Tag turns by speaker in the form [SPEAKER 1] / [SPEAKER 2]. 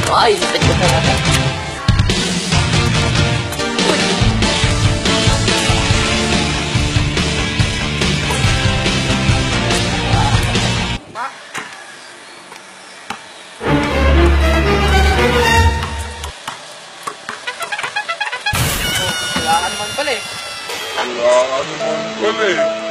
[SPEAKER 1] Ay, sakit ko talaga.
[SPEAKER 2] Wala ka naman pala eh.
[SPEAKER 3] Wala ka naman pala eh.